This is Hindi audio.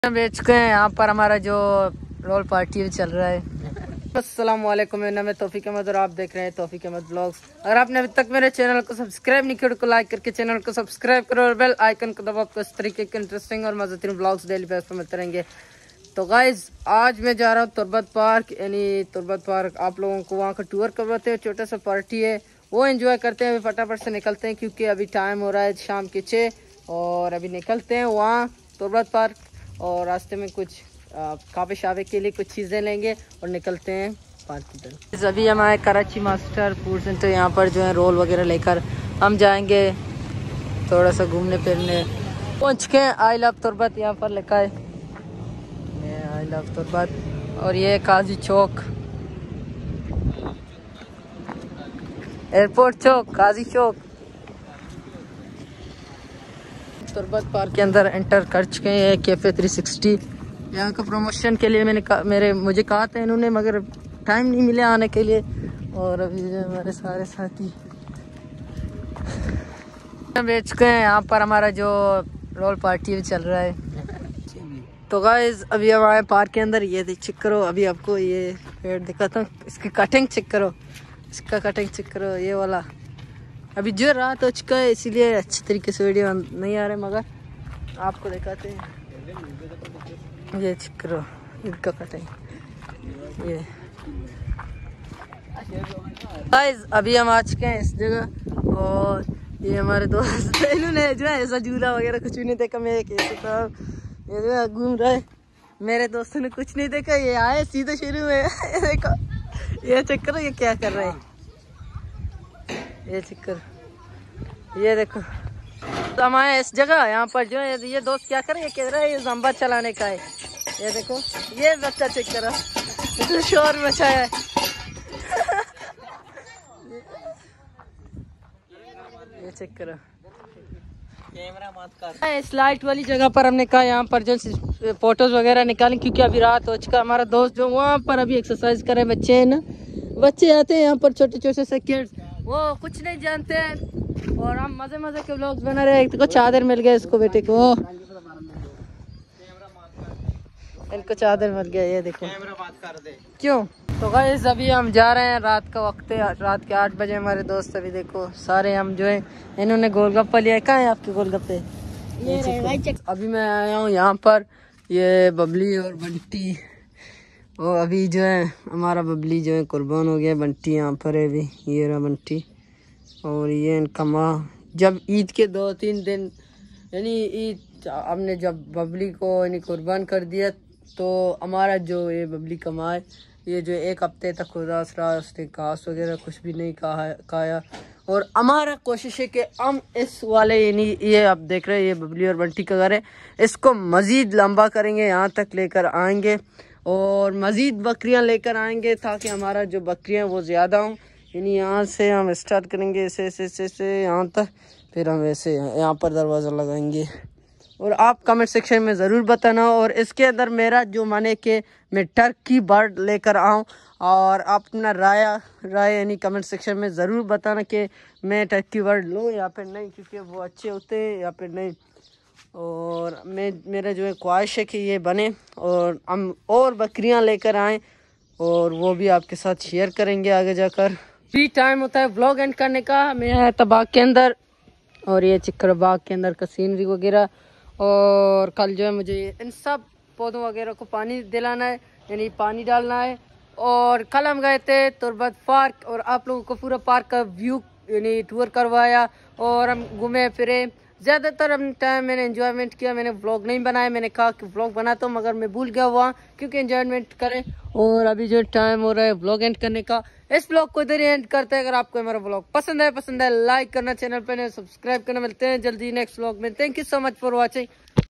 बेच चुके हैं। यहाँ पर हमारा जो रोल पार्टी चल रहा है। अस्सलाम वालेकुम, मेरा नाम है तौफीक अहमद और आप देख रहे हैं तौफीक अहमद ब्लॉग्स। अगर आपने अभी तक मेरे चैनल को सब्सक्राइब नहीं किया तो लाइक करके चैनल को सब्सक्राइब करो और बेल आइकन को दबाओ। आपको इस तरीके के इंटरेस्टिंग और मजेदार ब्लॉग्स डेली बेस पर मिलते रहेंगे। तो गाइज आज मैं जा रहा हूँ तुर्बत पार्क, यानी तुर्बत पार्क आप लोगों को वहाँ का टूर करवाते हैं। छोटा सा पार्टी है, वो एंजॉय करते हैं। अभी फटाफट से निकलते हैं क्योंकि अभी टाइम हो रहा है शाम के 6 और अभी निकलते हैं वहाँ तुर्बत पार्क। और रास्ते में कुछ काफे शावे के लिए कुछ चीज़ें लेंगे और निकलते हैं पार्क की तरफ। अभी हम आए कराची मास्टर फूड सेंटर, यहाँ पर जो है रोल वगैरह लेकर हम जाएंगे थोड़ा सा घूमने फिरने। पहुँच के आई लव तुर्बत यहाँ पर लिखा है, आई लव तुर्बत। और ये काजी चौक, एयरपोर्ट चौक, काजी चौक। तुर्बत पार्क के अंदर एंटर कर चुके हैं। कैफे 360 यहाँ का प्रमोशन के लिए मुझे कहा था इन्होंने, मगर टाइम नहीं मिला आने के लिए। और अभी जो हमारे सारे साथी बेच चुके हैं। यहाँ पर हमारा जो रोल पार्टी चल रहा है। तो गाइस अभी हम आए पार्क के अंदर। ये चेक करो, अभी आपको ये पेड़ दिखाता हूँ, इसकी कटिंग चेक करो, इसका कटिंग चेक करो, ये वाला। अभी जो रात हो चुका है इसीलिए अच्छी तरीके से वीडियो नहीं आ रहे, मगर आपको दिखाते हैं। ये चेक करो इनका कटिंग। ये गाइस अभी हम आ चुके हैं इस जगह और ये हमारे दोस्त इन्होंने जो है ऐसा झूला वगैरह कुछ भी नहीं देखा। मैं ये जो है घूम रहा है, मेरे दोस्तों ने कुछ नहीं देखा। ये आए सीधे शुरू में ये देखो, ये चेक करो ये क्या कर रहे हैं, ये चेक करो, ये देखो। तो हम आए इस जगह, यहाँ पर जो है ये दोस्त क्या करे, ये कह रहा है ये जंबा चलाने का है। ये देखो ये बच्चा चेक करो, इतना शोर मचाया है। ये चेक करो, कैमरा मत कर। इस लाइट वाली जगह पर हमने कहा यहाँ पर जो फोटोज वगैरह निकालें क्योंकि अभी रात हो चुका। हमारा दोस्त जो वहाँ पर अभी एक्सरसाइज करे, बच्चे हैं ना, बच्चे आते हैं यहाँ पर छोटे छोटे से किड्स, वो कुछ नहीं जानते हैं और हम मजे मजे के व्लॉग्स बना रहे हैं। एक तो चादर मिल गया इसको, बेटे को इनको चादर मिल गया, ये देखो क्यों। तो गाइस अभी हम जा रहे हैं, रात का वक्त है, रात के 8 बजे। हमारे दोस्त अभी देखो सारे हम जो है, इन्होंने गोलगप्पा लिया है। कहाँ है आपके गोलगप्पे? अभी मैं आया हूँ यहाँ पर, ये बबली और बंटी। और अभी जो है हमारा बबली जो है कुर्बान हो गया, बंटी यहाँ पर है अभी, ये रहा बंटी। और ये इनका माँ, जब ईद के 2-3 दिन यानी ईद हमने जब बबली को यानी कुर्बान कर दिया, तो हमारा जो ये बबली का माँ है, ये जो 1 हफ्ते तक उदास रहा, उसने घास वगैरह कुछ भी नहीं खाया। और हमारा कोशिश है कि हम इस वाले यानी ये आप देख रहे हैं ये बबली और बंटी का घर है, इसको मज़ीद लंबा करेंगे, यहाँ तक लेकर आएंगे और मज़ीद बकरियां लेकर आएंगे ताकि हमारा जो बकरियां वो ज़्यादा हों। यानी यहाँ से हम स्टार्ट करेंगे ऐसे यहाँ तक, फिर हम ऐसे यहाँ पर दरवाज़ा लगाएंगे। और आप कमेंट सेक्शन में ज़रूर बताना। और इसके अंदर मेरा जो मन है कि मैं टर्की बर्ड लेकर आऊँ, और आप अपना राय यानी कमेंट सेक्शन में ज़रूर बताना कि मैं टर्की बर्ड लूँ या फिर नहीं, क्योंकि वो अच्छे होते हैं या फिर नहीं। और मेरा जो है ख्वाहिश है कि ये बने और हम और बकरियां लेकर आएँ और वो भी आपके साथ शेयर करेंगे आगे जाकर। फ्री टाइम होता है व्लॉग एंड करने का। मैं आया था बाग के अंदर और ये चिक्कर बाग के अंदर का सीनरी वगैरह। और कल जो है मुझे इन सब पौधों वगैरह को पानी दिलाना है, यानी पानी डालना है। और कल हम गए थे तुर्बत पार्क और आप लोगों को पूरा पार्क का व्यू यानी टूर करवाया और हम घूमे फिरे। ज़्यादातर हम टाइम मैंने एंजॉयमेंट किया, मैंने व्लॉग नहीं बनाया। मैंने कहा कि व्लॉग बनाता हूँ मगर मैं भूल गया वहाँ, क्योंकि एंजॉयमेंट करें। और अभी जो टाइम हो रहा है व्लॉग एंड करने का, इस व्लॉग को इधर ही एंड करते हैं। अगर आपको हमारा व्लॉग पसंद है लाइक करना, चैनल पर सब्सक्राइब करना। मिलते हैं जल्दी नेक्स्ट व्लॉग में। Thank you so much for watching.